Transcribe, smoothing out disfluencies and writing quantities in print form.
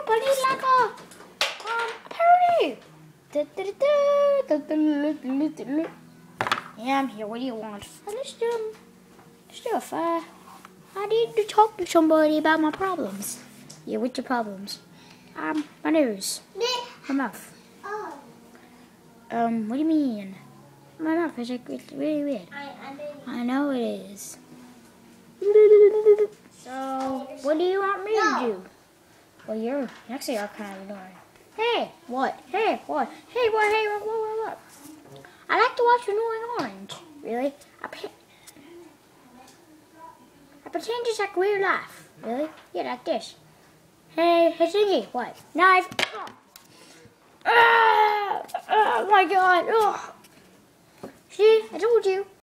I need like a parody. Yeah, I'm here. What do you want? Let's do a fire. I need to talk to somebody about my problems. Yeah, what's your problems? My nose. My mouth. What do you mean? My mouth is like it's really weird. I know it is. So, what do you want me to do? Well, you're kind of annoying. Hey, what? Hey, what? Hey, what? Hey, what? I like to watch Annoying Orange. Really? I pretend it's like real life. Really? Yeah, like this. Hey, Thingy, what? Knife. Oh my God. Oh. See, I told you.